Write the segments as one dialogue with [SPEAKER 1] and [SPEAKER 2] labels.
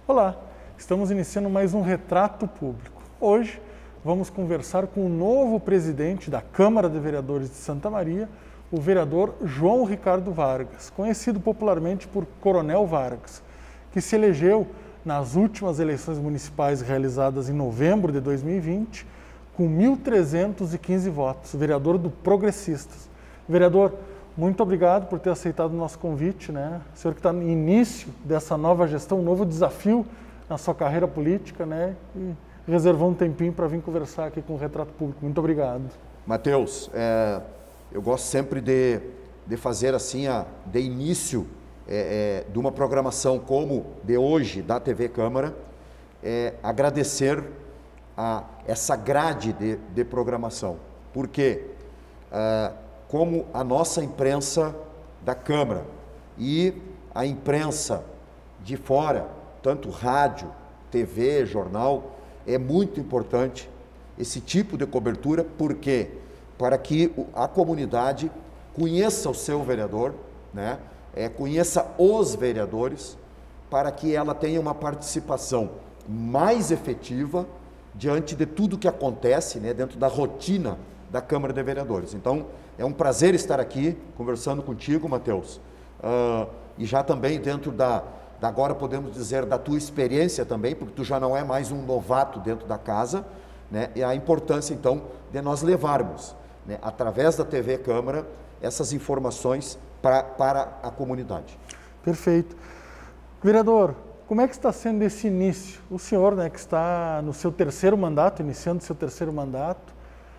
[SPEAKER 1] Olá, estamos iniciando mais um Retrato Público. Hoje vamos conversar com o novo presidente da Câmara de Vereadores de Santa Maria, o vereador João Ricardo Vargas, conhecido popularmente por Coronel Vargas, que se elegeu nas últimas eleições municipais realizadas em novembro de 2020, com 1.315 votos, vereador do Progressistas. Vereador, muito obrigado por ter aceitado o nosso convite, né? O senhor que está no início dessa nova gestão, um novo desafio na sua carreira política, né? E reservou um tempinho para vir conversar aqui com o Retrato Público. Muito obrigado.
[SPEAKER 2] Matheus, eu gosto sempre de fazer assim, de início de uma programação como de hoje da TV Câmara, agradecer a essa grade de programação, porque como a nossa imprensa da Câmara e a imprensa de fora, tanto rádio, TV, jornal, é muito importante esse tipo de cobertura, porque para que a comunidade conheça o seu vereador, né? Conheça os vereadores, para que ela tenha uma participação mais efetiva diante de tudo que acontece, né, dentro da rotina da Câmara de Vereadores. Então, é um prazer estar aqui conversando contigo, Matheus, e já também dentro agora podemos dizer da tua experiência também, porque tu já não é mais um novato dentro da casa, né, e a importância então de nós levarmos, né, através da TV Câmara, essas informações para a comunidade. Perfeito.
[SPEAKER 1] Vereador, como é que está sendo esse início? O senhor, né, que está no seu terceiro mandato, iniciando seu terceiro mandato,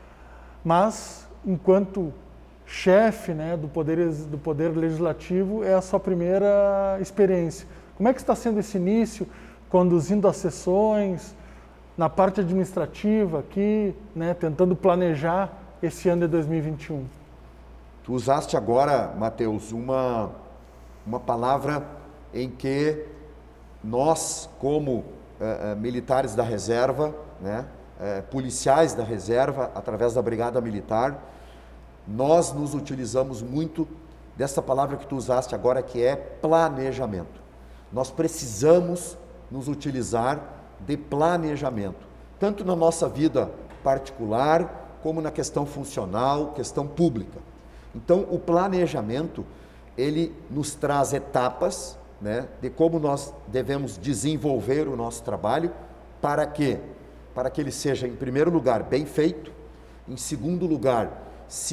[SPEAKER 1] mas enquanto chefe, né, do poder Legislativo, é a sua primeira experiência. Como é que está sendo esse início, conduzindo as sessões, na parte administrativa aqui, né, tentando planejar esse ano de 2021?
[SPEAKER 2] Tu usaste agora, Matheus, uma palavra em que nós, como militares da reserva, né, policiais da reserva, através da Brigada Militar, nós nos utilizamos muito dessa palavra que tu usaste agora, que é planejamento. Nós precisamos nos utilizar de planejamento, tanto na nossa vida particular, como na questão funcional, questão pública. Então, o planejamento, ele nos traz etapas, né, de como nós devemos desenvolver o nosso trabalho, para que ele seja, em primeiro lugar, bem feito, em segundo lugar, se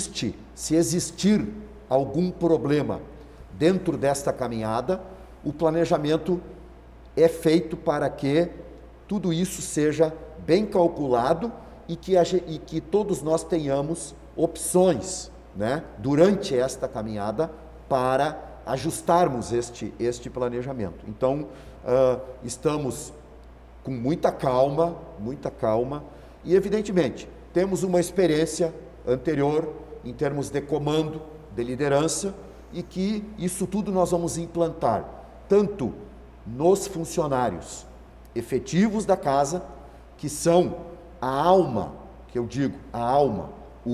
[SPEAKER 2] existir algum problema dentro desta caminhada, o planejamento é feito para que tudo isso seja bem calculado e que todos nós tenhamos opções, né, durante esta caminhada para ajustarmos este planejamento. Então, estamos com muita calma e, evidentemente, temos uma experiência anterior em termos de comando, de liderança, e que isso tudo nós vamos implantar, tanto nos funcionários efetivos da casa, que são a alma, que eu digo, a alma,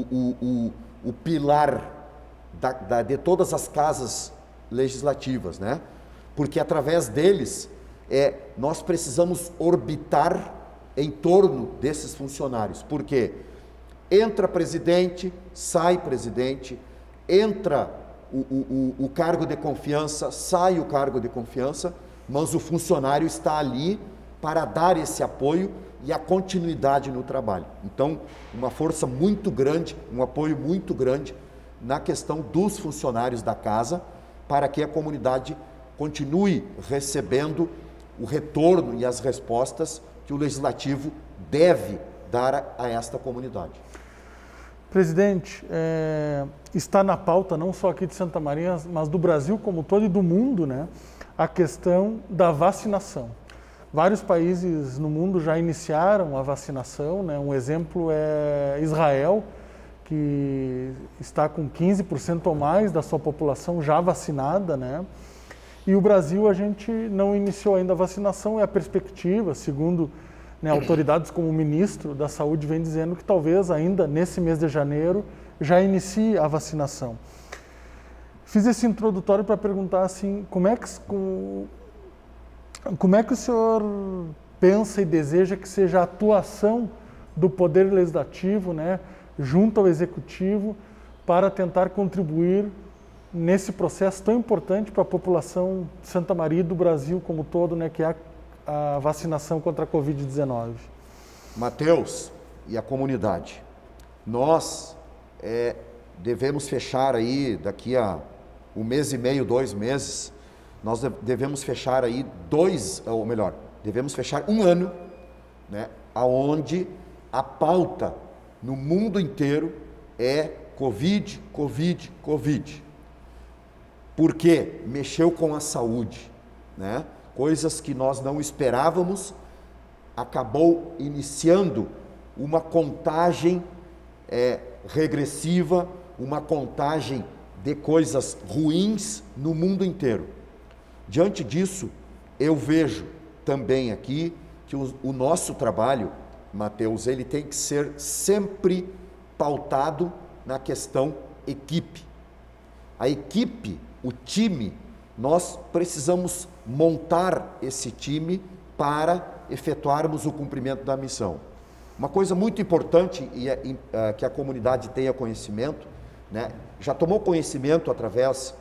[SPEAKER 2] o pilar de todas as casas legislativas, né? Porque através deles nós precisamos orbitar em torno desses funcionários, porque entra presidente, sai presidente, entra o cargo de confiança, sai o cargo de confiança, mas o funcionário está ali para dar esse apoio e a continuidade no trabalho. Então, uma força muito grande, um apoio muito grande na questão dos funcionários da casa, para que a comunidade continue recebendo o retorno e as respostas que o Legislativo deve dar a esta comunidade.
[SPEAKER 1] Presidente, está na pauta não só aqui de Santa Maria, mas do Brasil como todo e do mundo, né, a questão da vacinação. Vários países no mundo já iniciaram a vacinação, né? Um exemplo é Israel, que está com 15% ou mais da sua população já vacinada, né? E o Brasil, a gente não iniciou ainda a vacinação, é a perspectiva, segundo, né, autoridades como o ministro da Saúde vem dizendo que talvez ainda nesse mês de janeiro já inicie a vacinação. Fiz esse introdutório para perguntar assim, como é que Como é que o senhor pensa e deseja que seja a atuação do Poder Legislativo, né, junto ao Executivo, para tentar contribuir nesse processo tão importante para a população de Santa Maria e do Brasil como todo, né, que é a vacinação contra a Covid-19?
[SPEAKER 2] Mateus e a comunidade, nós devemos fechar aí daqui a 1 mês e meio, 2 meses, nós devemos fechar aí devemos fechar 1 ano, né, aonde a pauta no mundo inteiro é Covid, Covid, Covid. Porque mexeu com a saúde, né? Coisas que nós não esperávamos, acabou iniciando uma contagem regressiva, uma contagem de coisas ruins no mundo inteiro. Diante disso, eu vejo também aqui que o nosso trabalho, Mateus, ele tem que ser sempre pautado na questão equipe. A equipe, o time, nós precisamos montar esse time para efetuarmos o cumprimento da missão. Uma coisa muito importante e que a comunidade tenha conhecimento, né? Já tomou conhecimento através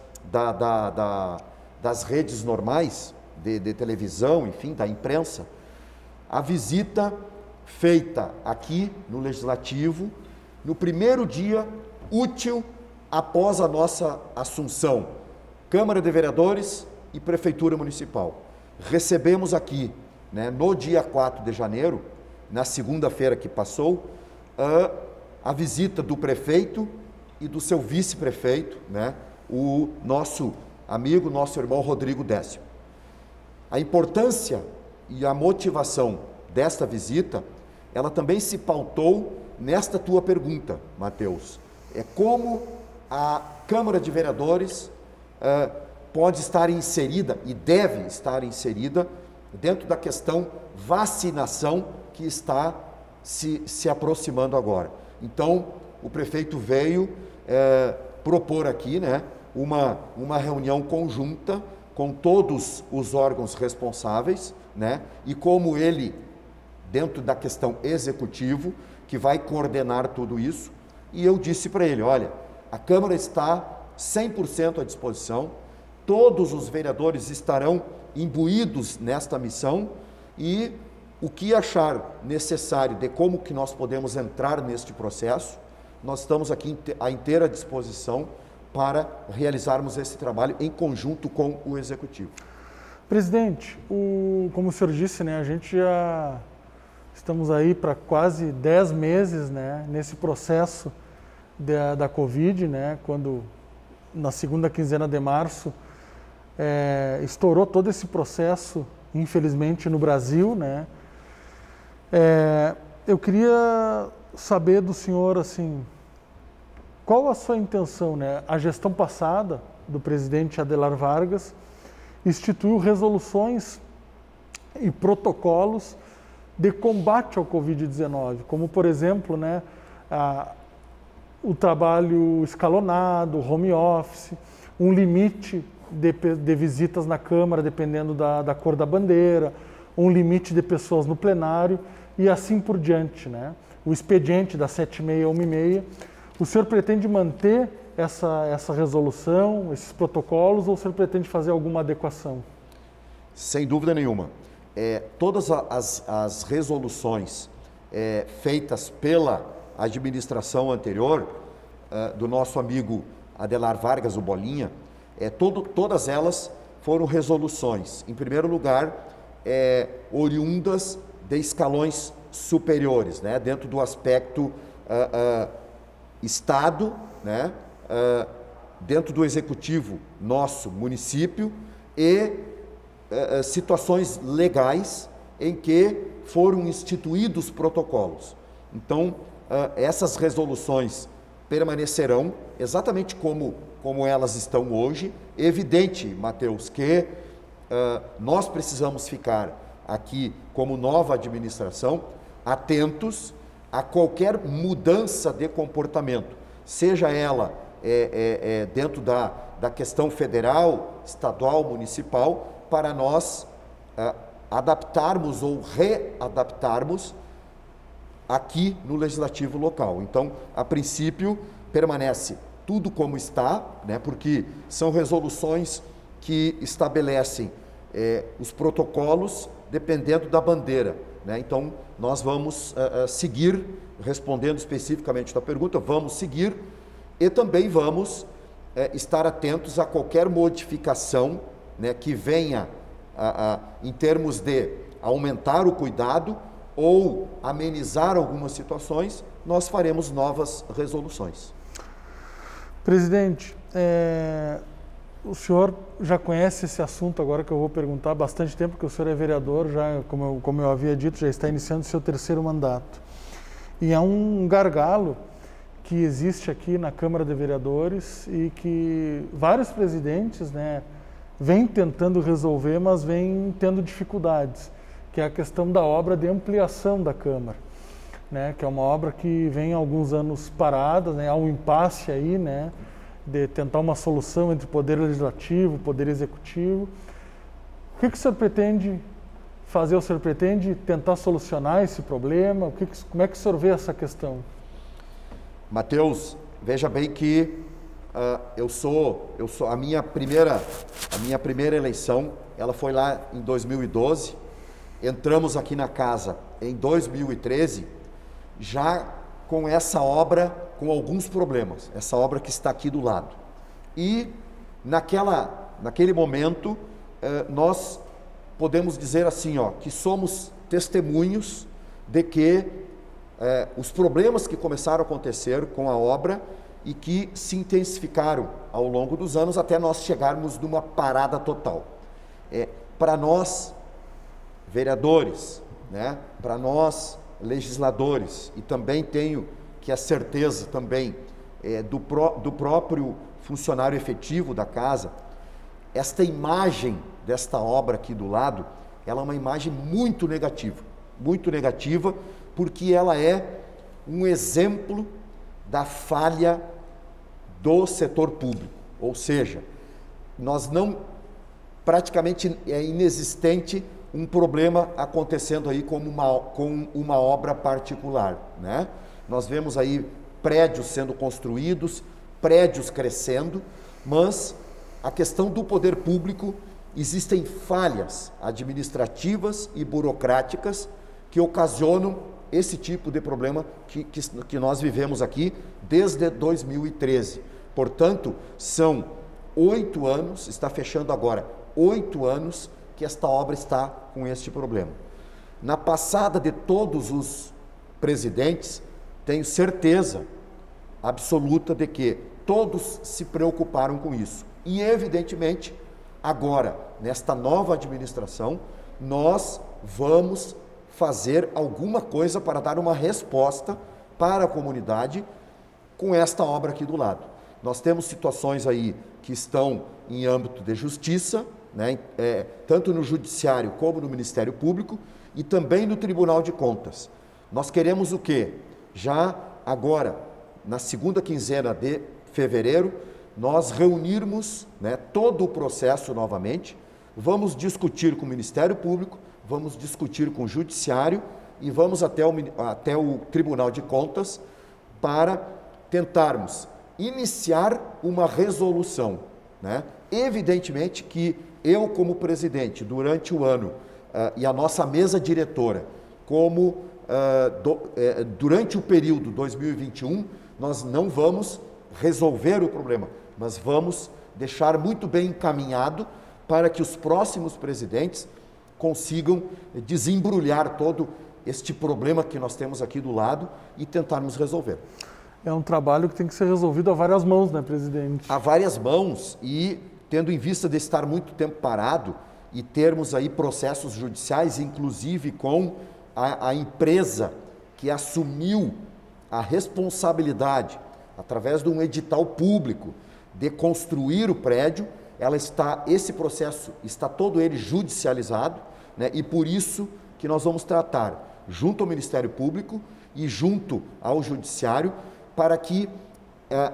[SPEAKER 2] das redes normais, de televisão, enfim, da imprensa, a visita feita aqui no Legislativo, no primeiro dia útil após a nossa assunção, Câmara de Vereadores e Prefeitura Municipal. Recebemos aqui, né, no dia 4 de janeiro, na segunda-feira que passou, a visita do prefeito e do seu vice-prefeito, né, o nosso amigo, nosso irmão Rodrigo Décio. A importância e a motivação desta visita, ela também se pautou nesta tua pergunta, Mateus. É como a Câmara de Vereadores pode estar inserida e deve estar inserida dentro da questão vacinação que está se aproximando agora. Então, o prefeito veio propor aqui, né, uma reunião conjunta com todos os órgãos responsáveis, né, e como ele, dentro da questão executivo, que vai coordenar tudo isso, e eu disse para ele, olha, a Câmara está 100% à disposição, todos os vereadores estarão imbuídos nesta missão e o que achar necessário de como que nós podemos entrar neste processo, nós estamos aqui à inteira disposição para realizarmos esse trabalho em conjunto com o Executivo. Presidente,
[SPEAKER 1] como o senhor disse, né, a gente já estamos aí para quase 10 meses, né, nesse processo da Covid, né, quando na segunda quinzena de março estourou todo esse processo, infelizmente, no Brasil, né. Eu queria saber do senhor, assim, qual a sua intenção, né? A gestão passada do presidente Adelar Vargas instituiu resoluções e protocolos de combate ao Covid-19, como, por exemplo, né, o trabalho escalonado, home office, um limite de visitas na Câmara, dependendo da cor da bandeira, um limite de pessoas no plenário e assim por diante, né? O expediente das 7h30 a 1h30. O senhor pretende manter essa resolução, esses protocolos, ou o senhor pretende fazer alguma adequação?
[SPEAKER 2] Sem dúvida nenhuma. Todas as resoluções feitas pela administração anterior, do nosso amigo Adelar Vargas, o Bolinha, todas elas foram resoluções, em primeiro lugar, oriundas de escalões superiores, né, dentro do aspecto Estado, né, dentro do Executivo, nosso município, e situações legais em que foram instituídos protocolos. Então, essas resoluções permanecerão exatamente como elas estão hoje. É evidente, Mateus, que nós precisamos ficar aqui, como nova administração, atentos a qualquer mudança de comportamento, seja ela dentro da questão federal, estadual, municipal, para nós adaptarmos ou readaptarmos aqui no legislativo local. Então, a princípio, permanece tudo como está, né, porque são resoluções que estabelecem os protocolos dependendo da bandeira, né? Então, nós vamos seguir, respondendo especificamente da pergunta, vamos seguir e também vamos estar atentos a qualquer modificação, né, que venha em termos de aumentar o cuidado ou amenizar algumas situações, nós faremos novas resoluções.
[SPEAKER 1] Presidente, o senhor já conhece esse assunto agora que eu vou perguntar há bastante tempo, porque o senhor é vereador, já, como eu havia dito, já está iniciando o seu terceiro mandato. E há um gargalo que existe aqui na Câmara de Vereadores e que vários presidentes, né, vêm tentando resolver, mas vêm tendo dificuldades, que é a questão da obra de ampliação da Câmara, né, que é uma obra que vem há alguns anos parada, né, há um impasse aí, né, de tentar uma solução entre Poder Legislativo e Poder Executivo. O que o senhor pretende fazer? O senhor pretende tentar solucionar esse problema? Como é que o senhor vê essa questão?
[SPEAKER 2] Mateus, veja bem que a minha primeira eleição, ela foi lá em 2012, entramos aqui na casa em 2013, já com essa obra, com alguns problemas, essa obra que está aqui do lado. E naquele momento, nós podemos dizer assim, que somos testemunhos de que os problemas que começaram a acontecer com a obra e que se intensificaram ao longo dos anos até nós chegarmos numa parada total. Para nós, vereadores, né, para nós, legisladores, e também tenho que a certeza também do próprio funcionário efetivo da casa, esta imagem desta obra aqui do lado, ela é uma imagem muito negativa, porque ela é um exemplo da falha do setor público, ou seja, praticamente é inexistente um problema acontecendo aí com uma obra particular, né? Nós vemos aí prédios sendo construídos, prédios crescendo, mas a questão do poder público, existem falhas administrativas e burocráticas que ocasionam esse tipo de problema que nós vivemos aqui desde 2013. Portanto, são 8 anos, está fechando agora 8 anos que esta obra está com este problema. Na passada de todos os presidentes, tenho certeza absoluta de que todos se preocuparam com isso. E, evidentemente, agora, nesta nova administração, nós vamos fazer alguma coisa para dar uma resposta para a comunidade com esta obra aqui do lado. Nós temos situações aí que estão em âmbito de justiça, né, tanto no Judiciário como no Ministério Público e também no Tribunal de Contas. Nós queremos o quê? Já agora, na segunda quinzena de fevereiro, nós reunirmos, né, todo o processo novamente, vamos discutir com o Ministério Público, vamos discutir com o Judiciário e vamos até o Tribunal de Contas para tentarmos iniciar uma resolução, né? Evidentemente que eu, como presidente, durante o ano, e a nossa mesa diretora, durante o período 2021, nós não vamos resolver o problema, mas vamos deixar muito bem encaminhado para que os próximos presidentes consigam desembrulhar todo este problema que nós temos aqui do lado e tentarmos resolver.
[SPEAKER 1] É um trabalho que tem que ser resolvido a várias mãos, né, presidente?
[SPEAKER 2] A várias mãos, e tendo em vista de estar muito tempo parado e termos aí processos judiciais, inclusive com a empresa que assumiu a responsabilidade, através de um edital público, de construir o prédio, esse processo está todo ele judicializado, né, e por isso que nós vamos tratar junto ao Ministério Público e junto ao Judiciário, para que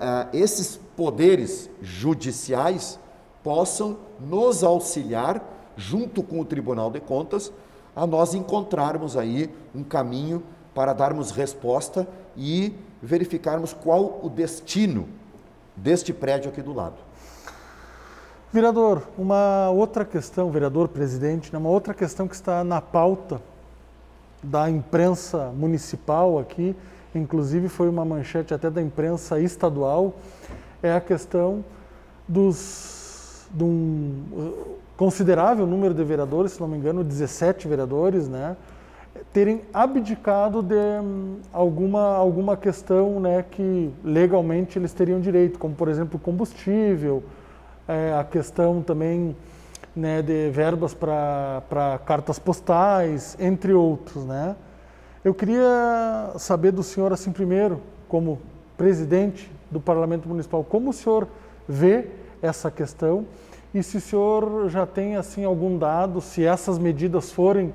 [SPEAKER 2] esses poderes judiciais possam nos auxiliar junto com o Tribunal de Contas, a nós encontrarmos aí um caminho para darmos resposta e verificarmos qual o destino deste prédio aqui do lado.
[SPEAKER 1] Vereador, uma outra questão, vereador presidente, uma outra questão que está na pauta da imprensa municipal aqui, inclusive foi uma manchete até da imprensa estadual, é a questão de um considerável número de vereadores, se não me engano, 17 vereadores, né, terem abdicado de alguma questão, né, que legalmente eles teriam direito, como por exemplo combustível, a questão também, né, de verbas para cartas postais, entre outros, né. Eu queria saber do senhor, assim, primeiro, como presidente do Parlamento Municipal, como o senhor vê essa questão e se o senhor já tem, assim, algum dado, se essas medidas forem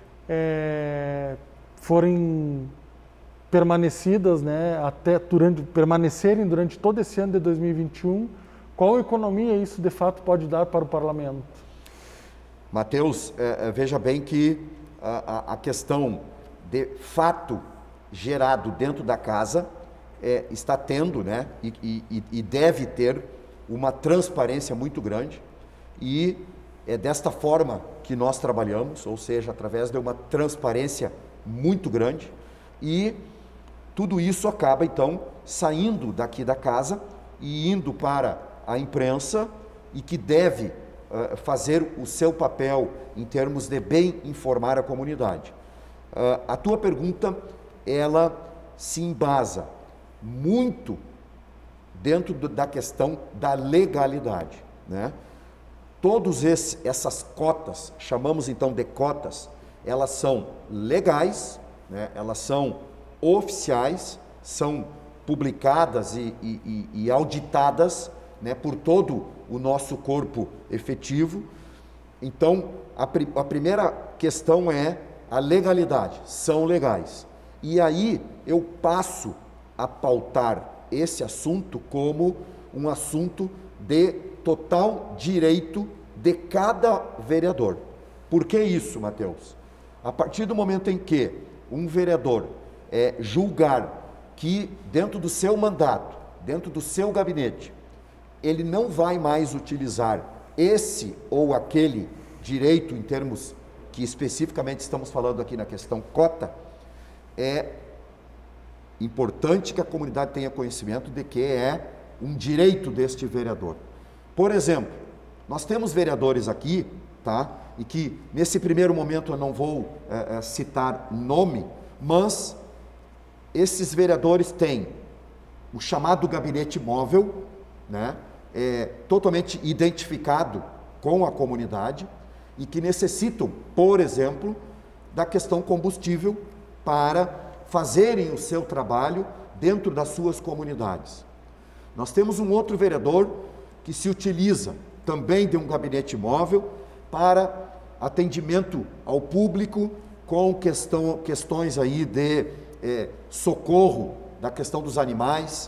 [SPEAKER 1] permanecidas, né, permanecerem durante todo esse ano de 2021, qual economia isso de fato pode dar para o parlamento?
[SPEAKER 2] Mateus, veja bem que a questão de fato gerado dentro da casa está tendo, né, e deve ter uma transparência muito grande, e é desta forma que nós trabalhamos, ou seja, através de uma transparência muito grande, e tudo isso acaba então saindo daqui da casa e indo para a imprensa, e que deve fazer o seu papel em termos de bem informar a comunidade. A tua pergunta, ela se embasa muito dentro da questão da legalidade, né? Todas essas cotas, chamamos então de cotas, elas são legais, né? Elas são oficiais, são publicadas e auditadas, né, por todo o nosso corpo efetivo. Então, a primeira questão é a legalidade, são legais. E aí eu passo a pautar esse assunto como um assunto de total direito de cada vereador. Por que isso, Mateus? A partir do momento em que um vereador julgar que dentro do seu mandato, dentro do seu gabinete, ele não vai mais utilizar esse ou aquele direito, em termos que especificamente estamos falando aqui na questão cota, é importante que a comunidade tenha conhecimento de que é um direito deste vereador. Por exemplo, nós temos vereadores aqui, tá? E que nesse primeiro momento eu não vou citar nome, mas esses vereadores têm o chamado gabinete móvel, né? Totalmente identificado com a comunidade e que necessitam, por exemplo, da questão combustível para fazerem o seu trabalho dentro das suas comunidades. Nós temos um outro vereador que se utiliza também de um gabinete móvel para atendimento ao público com questões aí de socorro da questão dos animais,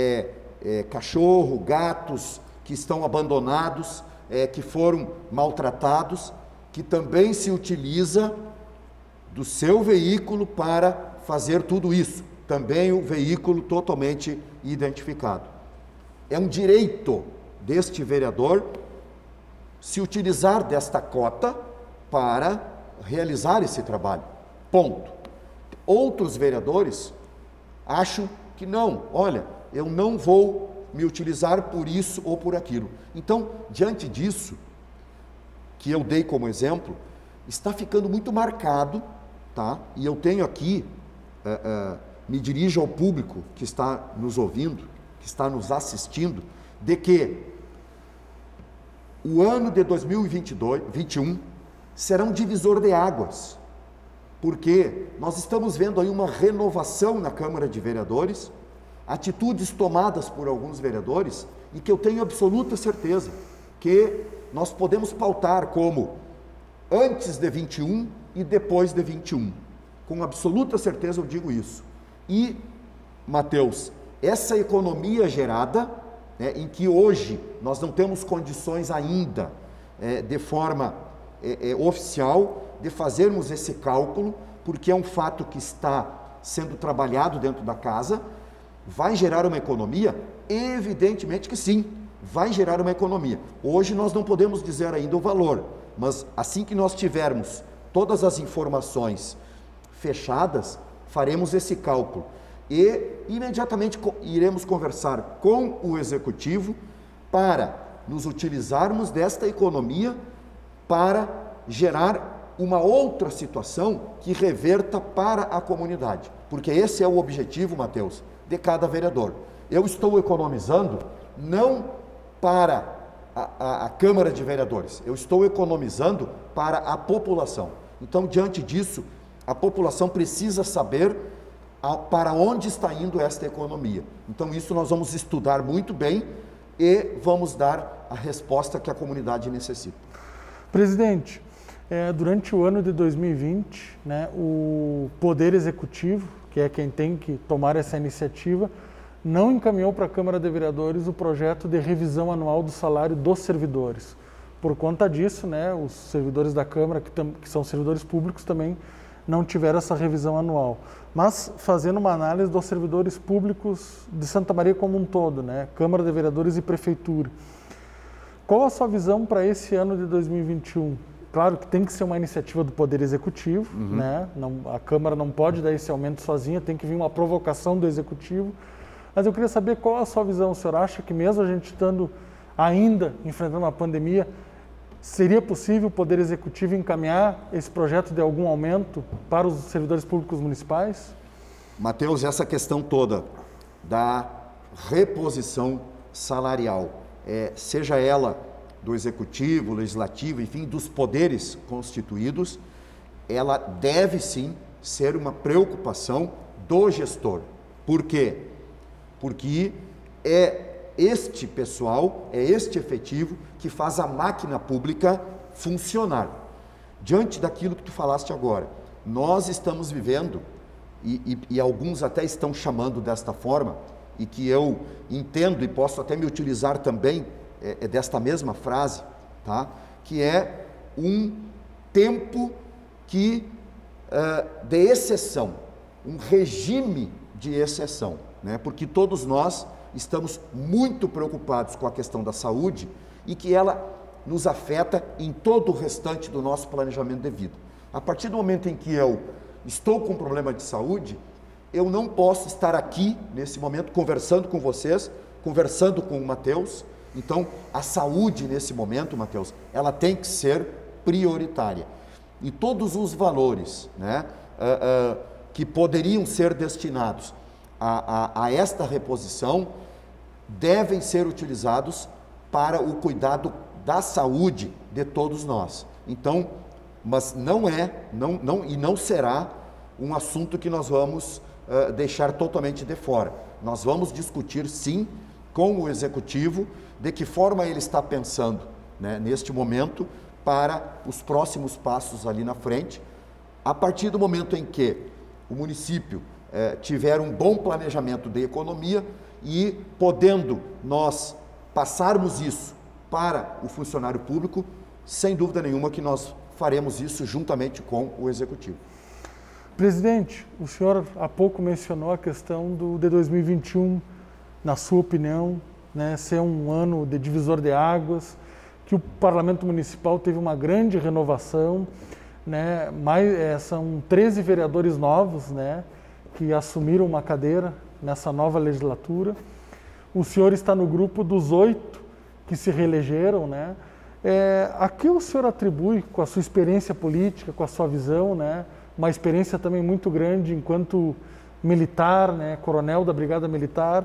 [SPEAKER 2] cachorro, gatos que estão abandonados, que foram maltratados, que também se utiliza do seu veículo para fazer tudo isso. Também o veículo totalmente identificado. É um direito deste vereador se utilizar desta cota para realizar esse trabalho. Ponto. Outros vereadores acham que não, olha, eu não vou me utilizar por isso ou por aquilo. Então, diante disso, que eu dei como exemplo, está ficando muito marcado, tá? E eu tenho aqui, me dirijo ao público que está nos ouvindo, que está nos assistindo, de que o ano de 2021 será um divisor de águas, porque nós estamos vendo aí uma renovação na Câmara de Vereadores, atitudes tomadas por alguns vereadores, e que eu tenho absoluta certeza que nós podemos pautar como antes de 21 e depois de 21. Com absoluta certeza eu digo isso. E, Mateus, essa economia gerada, né, em que hoje nós não temos condições ainda, de forma oficial de fazermos esse cálculo, porque é um fato que está sendo trabalhado dentro da casa. Vai gerar uma economia? Evidentemente que sim, vai gerar uma economia. Hoje nós não podemos dizer ainda o valor, mas assim que nós tivermos todas as informações fechadas, faremos esse cálculo e imediatamente iremos conversar com o Executivo para nos utilizarmos desta economia para gerar uma outra situação que reverta para a comunidade, porque esse é o objetivo, Matheus, de cada vereador. Eu estou economizando não para a Câmara de Vereadores, eu estou economizando para a população. Então, diante disso, a população precisa saber para onde está indo esta economia. Então, isso nós vamos estudar muito bem e vamos dar a resposta que a comunidade necessita.
[SPEAKER 1] Presidente, durante o ano de 2020, né, o Poder Executivo, que é quem tem que tomar essa iniciativa, não encaminhou para a Câmara de Vereadores o projeto de revisão anual do salário dos servidores. Por conta disso, né, os servidores da Câmara, que são servidores públicos, também não tiveram essa revisão anual. Mas fazendo uma análise dos servidores públicos de Santa Maria como um todo, né, Câmara de Vereadores e Prefeitura. Qual a sua visão para esse ano de 2021? Claro que tem que ser uma iniciativa do Poder Executivo, né? A Câmara não pode dar esse aumento sozinha, tem que vir uma provocação do Executivo. Mas eu queria saber qual a sua visão. O senhor acha que mesmo a gente estando ainda enfrentando uma pandemia, seria possível o Poder Executivo encaminhar esse projeto de algum aumento para os servidores públicos municipais?
[SPEAKER 2] Matheus, essa questão toda da reposição salarial, seja ela do Executivo, Legislativo, enfim, dos poderes constituídos, ela deve sim ser uma preocupação do gestor. Por quê? Porque é este pessoal, é este efetivo que faz a máquina pública funcionar. Diante daquilo que tu falaste agora, nós estamos vivendo, e alguns até estão chamando desta forma, e que eu entendo e posso até me utilizar também desta mesma frase, tá? Que é um tempo de exceção, um regime de exceção, né? Porque todos nós estamos muito preocupados com a questão da saúde e que ela nos afeta em todo o restante do nosso planejamento de vida. A partir do momento em que eu estou com um problema de saúde, eu não posso estar aqui, nesse momento, conversando com vocês, conversando com o Matheus. Então, a saúde nesse momento, Matheus, ela tem que ser prioritária. E todos os valores, né, que poderiam ser destinados a esta reposição devem ser utilizados para o cuidado da saúde de todos nós. Então, mas não será um assunto que nós vamos deixar totalmente de fora. Nós vamos discutir sim com o Executivo de que forma ele está pensando, né, neste momento para os próximos passos ali na frente, a partir do momento em que o município tiver um bom planejamento de economia e podendo nós passarmos isso para o funcionário público, sem dúvida nenhuma que nós faremos isso juntamente com o Executivo.
[SPEAKER 1] Presidente, o senhor há pouco mencionou a questão de 2021, na sua opinião, né, ser um ano de divisor de águas, que o Parlamento Municipal teve uma grande renovação, né, são 13 vereadores novos, né, que assumiram uma cadeira nessa nova legislatura. O senhor está no grupo dos 8 que se reelegeram, né? A que o senhor atribui, com a sua experiência política, com a sua visão, né, uma experiência também muito grande enquanto militar, né, coronel da Brigada Militar,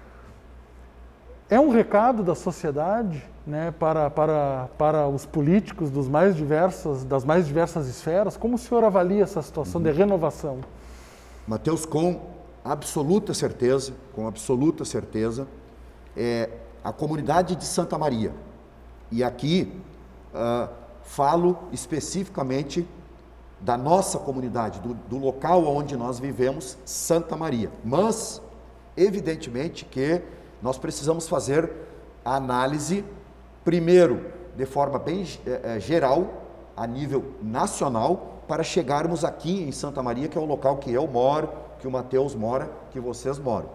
[SPEAKER 1] é um recado da sociedade, né, para os políticos das mais diversas esferas? Como o senhor avalia essa situação de renovação?
[SPEAKER 2] Matheus, com absoluta certeza, a comunidade de Santa Maria, e aqui falo especificamente da nossa comunidade, do local onde nós vivemos, Santa Maria. Mas, evidentemente que nós precisamos fazer a análise, primeiro, de forma bem geral, a nível nacional para chegarmos aqui em Santa Maria, que é o local que eu moro, que o Matheus mora, que vocês moram.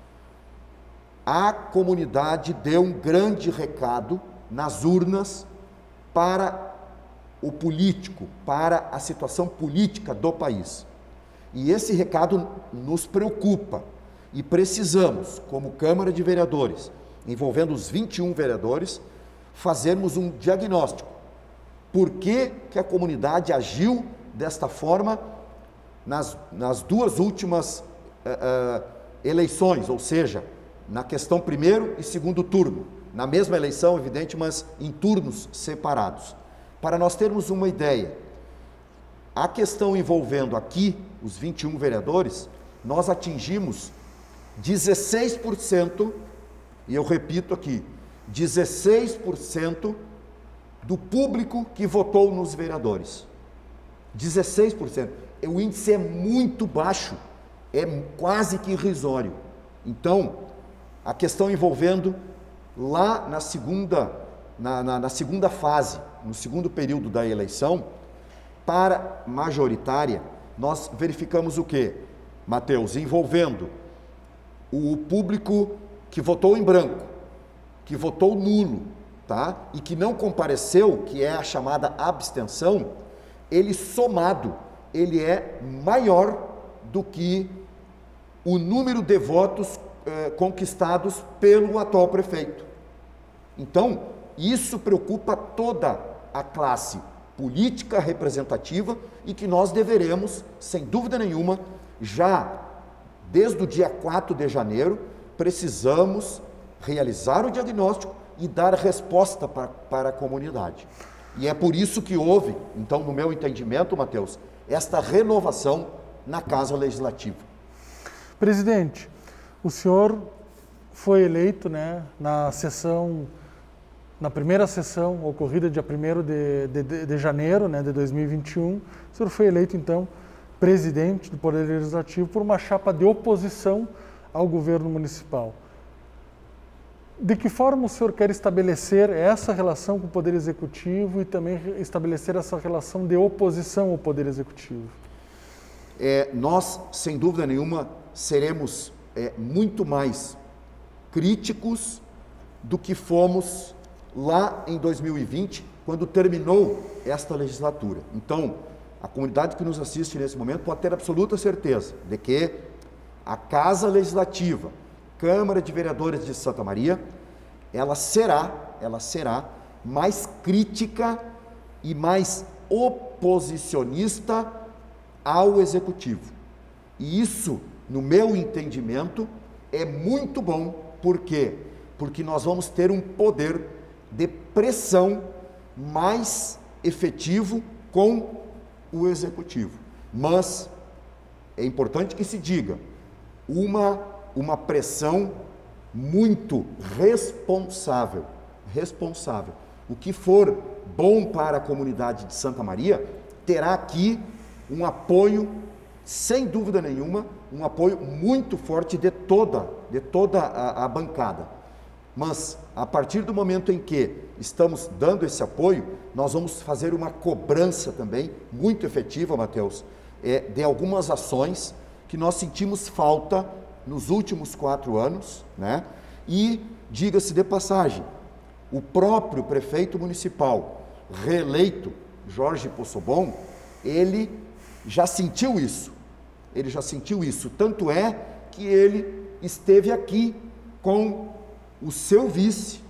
[SPEAKER 2] A comunidade deu um grande recado nas urnas para o político, para a situação política do país. E esse recado nos preocupa e precisamos, como Câmara de Vereadores, envolvendo os 21 vereadores, fazermos um diagnóstico. Por que que a comunidade agiu desta forma nas duas últimas eleições, ou seja, na questão primeiro e segundo turno, na mesma eleição, evidente, mas em turnos separados. Para nós termos uma ideia, a questão envolvendo aqui os 21 vereadores, nós atingimos 16%, e eu repito aqui, 16% do público que votou nos vereadores. 16%. O índice é muito baixo, é quase que irrisório. Então, a questão envolvendo lá na segunda fase, no segundo período da eleição, para majoritária, nós verificamos o quê, Matheus? Envolvendo o público que votou em branco, que votou nulo, tá? E que não compareceu, que é a chamada abstenção, ele somado, ele é maior do que o número de votos conquistados pelo atual prefeito. Então, isso preocupa toda a classe política representativa e que nós deveremos, sem dúvida nenhuma, já desde o dia 4 de janeiro, precisamos realizar o diagnóstico e dar resposta para a comunidade. E é por isso que houve, então, no meu entendimento, Matheus, esta renovação na Casa Legislativa.
[SPEAKER 1] Presidente, o senhor foi eleito, né, na primeira sessão ocorrida dia 1º de janeiro, né, de 2021, o senhor foi eleito, então, presidente do Poder Legislativo por uma chapa de oposição ao governo municipal. De que forma o senhor quer estabelecer essa relação com o Poder Executivo e também estabelecer essa relação de oposição ao Poder Executivo?
[SPEAKER 2] Nós, sem dúvida nenhuma, seremos muito mais críticos do que fomos lá em 2020, quando terminou esta legislatura. Então, a comunidade que nos assiste nesse momento pode ter absoluta certeza de que a Casa Legislativa, Câmara de Vereadores de Santa Maria, ela será mais crítica e mais oposicionista ao Executivo. E isso, no meu entendimento, é muito bom. Por quê? Porque nós vamos ter um poder de pressão mais efetivo com o Executivo. Mas é importante que se diga, uma pressão muito responsável. O que for bom para a comunidade de Santa Maria terá aqui um apoio, sem dúvida nenhuma, um apoio muito forte de toda a bancada. Mas, a partir do momento em que estamos dando esse apoio, nós vamos fazer uma cobrança também muito efetiva, Matheus, de algumas ações que nós sentimos falta nos últimos 4 anos, né? E, diga-se de passagem, o próprio prefeito municipal reeleito, Jorge Possobon, ele já sentiu isso. Tanto é que ele esteve aqui com o seu vice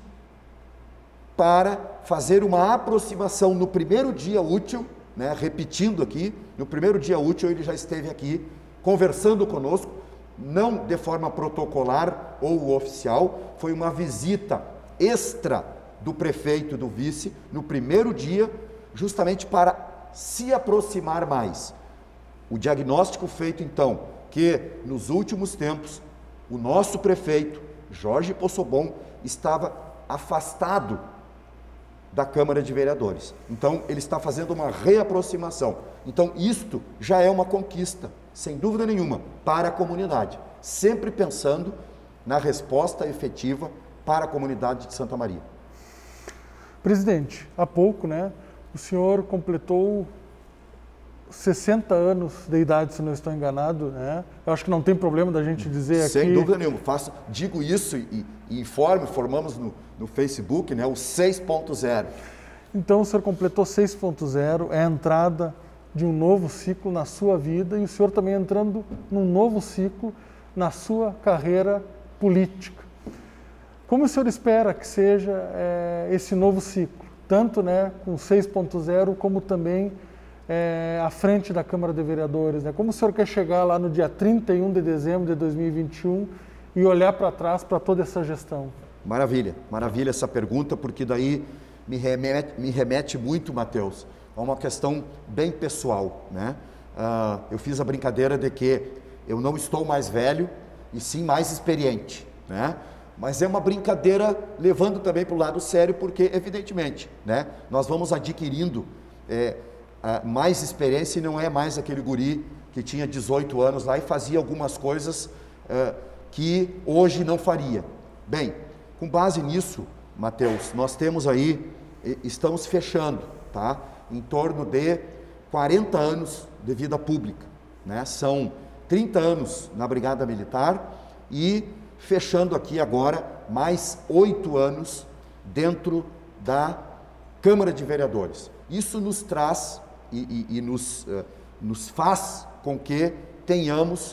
[SPEAKER 2] para fazer uma aproximação no primeiro dia útil, né? Repetindo aqui, no primeiro dia útil ele já esteve aqui conversando conosco, não de forma protocolar ou oficial, foi uma visita extra do prefeito e do vice no primeiro dia, justamente para se aproximar mais. O diagnóstico feito então, que nos últimos tempos o nosso prefeito, Jorge Possobon, estava afastado da Câmara de Vereadores. Então, ele está fazendo uma reaproximação. Então, isto já é uma conquista, sem dúvida nenhuma, para a comunidade, sempre pensando na resposta efetiva para a comunidade de Santa Maria.
[SPEAKER 1] Presidente, há pouco, né, O senhor completou 60 anos de idade, se não estou enganado, né? Eu acho que não tem problema da gente dizer aqui...
[SPEAKER 2] Sem dúvida nenhuma. Digo isso e formamos no Facebook, né, o 6.0.
[SPEAKER 1] Então, o senhor completou 6.0, é a entrada de um novo ciclo na sua vida e o senhor também entrando num novo ciclo na sua carreira política. Como o senhor espera que seja esse novo ciclo? Tanto, né, com 6.0, como também à frente da Câmara de Vereadores, né? Como o senhor quer chegar lá no dia 31 de dezembro de 2021 e olhar para trás para toda essa gestão?
[SPEAKER 2] Maravilha essa pergunta, porque daí me remete muito, Matheus, a uma questão bem pessoal, né? Eu fiz a brincadeira de que eu não estou mais velho e sim mais experiente, né? Mas é uma brincadeira levando também para o lado sério, porque evidentemente, né, nós vamos adquirindo mais experiência e não é mais aquele guri que tinha 18 anos lá e fazia algumas coisas que hoje não faria. Bem, com base nisso, Matheus, nós temos aí, estamos fechando, tá, em torno de 40 anos de vida pública, né? São 30 anos na Brigada Militar e fechando aqui agora mais 8 anos dentro da Câmara de Vereadores. Isso nos traz e nos faz com que tenhamos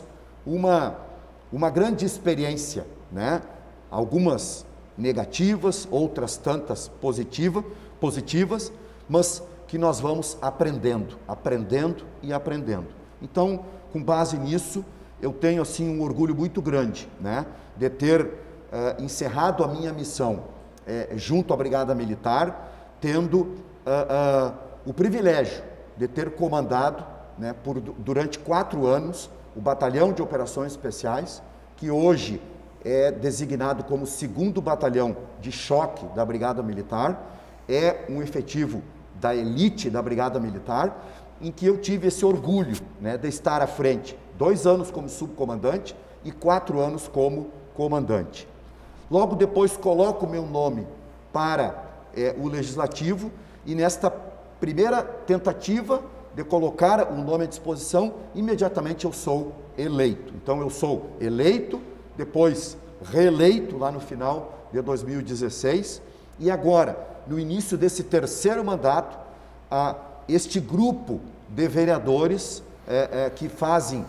[SPEAKER 2] uma grande experiência, né? Algumas negativas, outras tantas positivas, mas que nós vamos aprendendo e aprendendo. Então, com base nisso, eu tenho assim um orgulho muito grande, né, de ter encerrado a minha missão junto à Brigada Militar, tendo o privilégio de ter comandado, né, durante 4 anos o Batalhão de Operações Especiais, que hoje é designado como 2º Batalhão de Choque da Brigada Militar, é um efetivo da elite da Brigada Militar, em que eu tive esse orgulho, né, de estar à frente, 2 anos como subcomandante e 4 anos como comandante. Logo depois coloco o meu nome para o Legislativo e nesta primeira tentativa de colocar o nome à disposição, imediatamente eu sou eleito. Então eu sou eleito, depois reeleito lá no final de 2016 e agora, no início desse 3º mandato, este grupo de vereadores que fazem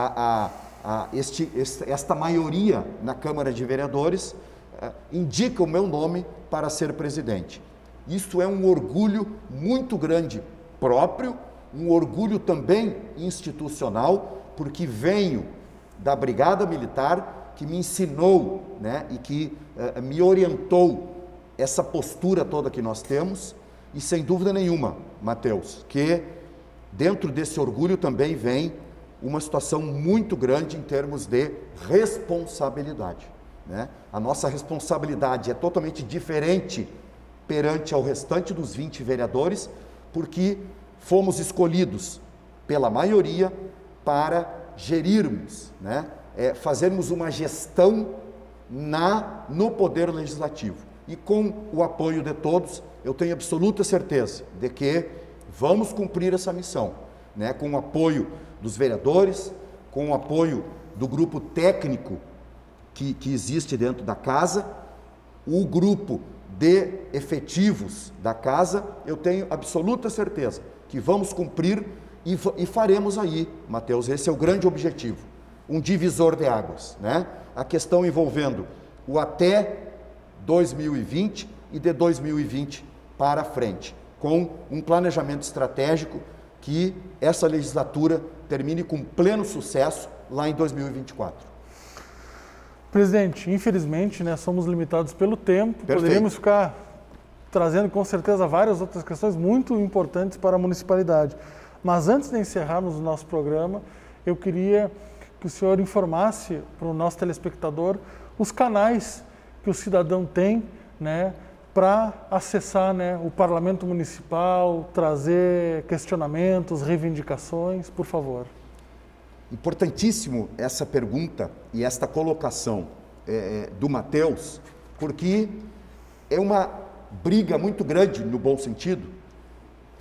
[SPEAKER 2] esta maioria na Câmara de Vereadores indica o meu nome para ser presidente. Isso é um orgulho muito grande próprio, um orgulho também institucional, porque venho da Brigada Militar, que me ensinou, né, e que me orientou essa postura toda que nós temos, e sem dúvida nenhuma, Matheus, que dentro desse orgulho também vem uma situação muito grande em termos de responsabilidade, né? A nossa responsabilidade é totalmente diferente perante ao restante dos 20 vereadores, porque fomos escolhidos pela maioria para gerirmos, né? Fazermos uma gestão no Poder Legislativo. E com o apoio de todos, eu tenho absoluta certeza de que vamos cumprir essa missão, né? Com o apoio dos vereadores, com o apoio do grupo técnico que existe dentro da casa, o grupo de efetivos da casa, eu tenho absoluta certeza que vamos cumprir e faremos aí, Matheus, esse é o grande objetivo, um divisor de águas, né? A questão envolvendo o até 2020 e de 2020 para frente, com um planejamento estratégico que essa legislatura termine com pleno sucesso lá em 2024.
[SPEAKER 1] Presidente, infelizmente, né, somos limitados pelo tempo.
[SPEAKER 2] Perfeito.
[SPEAKER 1] Poderíamos ficar trazendo com certeza várias outras questões muito importantes para a municipalidade. Mas antes de encerrarmos o nosso programa, eu queria que o senhor informasse para o nosso telespectador os canais que o cidadão tem, né, para acessar, né, o Parlamento Municipal, trazer questionamentos, reivindicações, por favor.
[SPEAKER 2] Importantíssimo essa pergunta e esta colocação do Matheus, porque é uma briga muito grande, no bom sentido,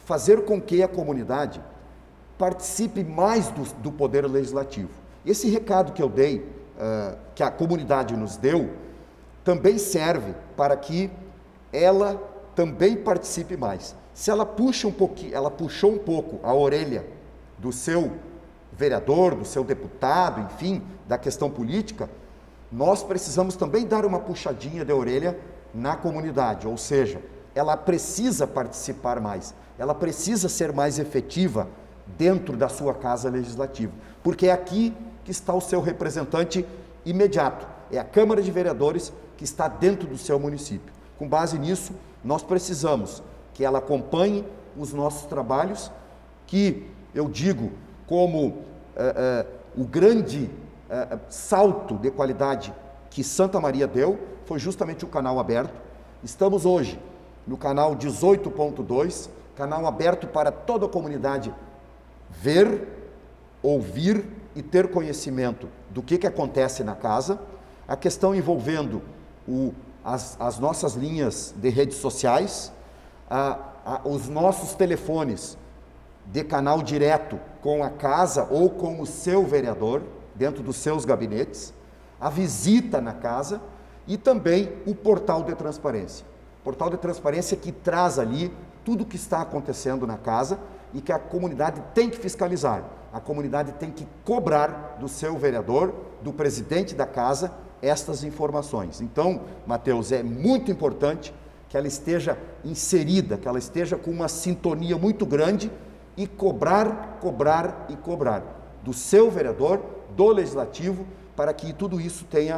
[SPEAKER 2] fazer com que a comunidade participe mais do poder legislativo. Esse recado que eu dei, que a comunidade nos deu, também serve para que ela também participe mais. Se ela puxa um pouquinho, ela puxou um pouco a orelha do seu vereador, do seu deputado, enfim, da questão política, nós precisamos também dar uma puxadinha de orelha na comunidade, ou seja, ela precisa participar mais, ela precisa ser mais efetiva dentro da sua casa legislativa, porque é aqui que está o seu representante imediato, é a Câmara de Vereadores que está dentro do seu município. Com base nisso, nós precisamos que ela acompanhe os nossos trabalhos, que eu digo como o grande salto de qualidade que Santa Maria deu, foi justamente o canal aberto. Estamos hoje no canal 18.2, canal aberto para toda a comunidade ver, ouvir e ter conhecimento do que acontece na casa. A questão envolvendo as nossas linhas de redes sociais, os nossos telefones de canal direto com a casa ou com o seu vereador, dentro dos seus gabinetes, a visita na casa e também o portal de transparência. Portal de transparência que traz ali tudo o que está acontecendo na casa e que a comunidade tem que fiscalizar. A comunidade tem que cobrar do seu vereador, do presidente da casa, estas informações. Então, Matheus, é muito importante que ela esteja inserida, que ela esteja com uma sintonia muito grande e cobrar do seu vereador, do legislativo, para que tudo isso tenha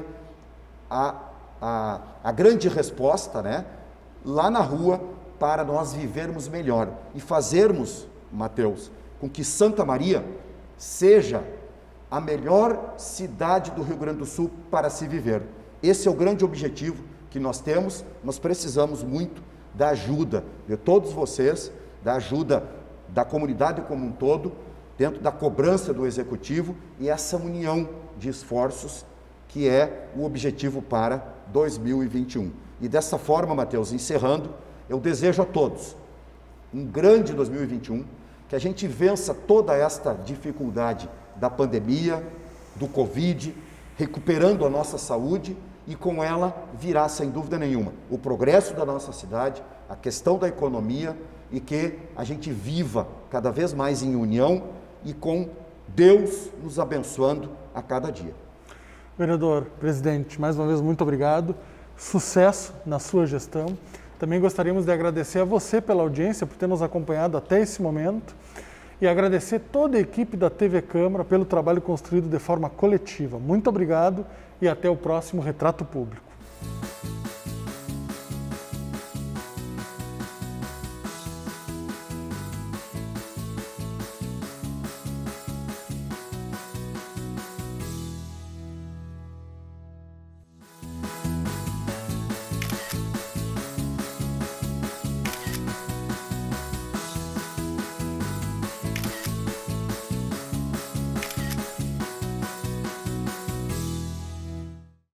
[SPEAKER 2] a grande resposta, né, lá na rua, para nós vivermos melhor e fazermos, Matheus, com que Santa Maria seja a melhor cidade do Rio Grande do Sul para se viver. Esse é o grande objetivo que nós temos. Nós precisamos muito da ajuda de todos vocês, da ajuda da comunidade como um todo, dentro da cobrança do Executivo e essa união de esforços que é o objetivo para 2021. E dessa forma, Matheus, encerrando, eu desejo a todos um grande 2021, que a gente vença toda esta dificuldade da pandemia, do Covid, recuperando a nossa saúde e com ela virá, sem dúvida nenhuma, o progresso da nossa cidade, a questão da economia e que a gente viva cada vez mais em união e com Deus nos abençoando a cada dia.
[SPEAKER 1] Vereador, presidente, mais uma vez muito obrigado, sucesso na sua gestão. Também gostaríamos de agradecer a você pela audiência, por ter nos acompanhado até esse momento e agradecer toda a equipe da TV Câmara pelo trabalho construído de forma coletiva. Muito obrigado e até o próximo Retrato Público.